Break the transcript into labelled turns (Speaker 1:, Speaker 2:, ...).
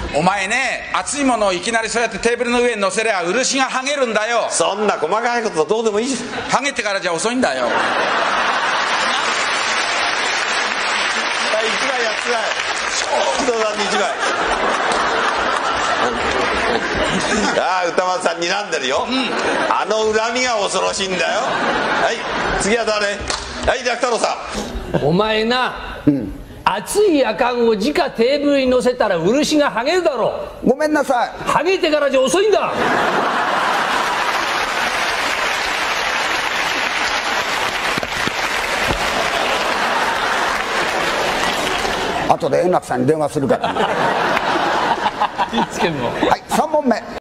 Speaker 1: お前ね、熱いものをいきなりそうやってテーブルの上に乗せりゃ漆が剥げるんだよ。
Speaker 2: そんな細かいことどうでもいいじゃん。
Speaker 1: 剥げてからじゃ遅いんだよ。
Speaker 2: 一枚やってない。人さんに一枚。ああ、歌丸さん睨んでるよ、あの恨みが恐ろしいんだよ。はい、次は誰？はい、楽太郎さ
Speaker 3: ん。お前な、熱いやかんを直テーブルに乗せたら漆が剥げるだろう。
Speaker 4: ごめんなさい。
Speaker 3: 剥げてからじゃ遅いんだ。
Speaker 4: 後で円楽さんに電話するから。
Speaker 3: はい、
Speaker 4: 3問目。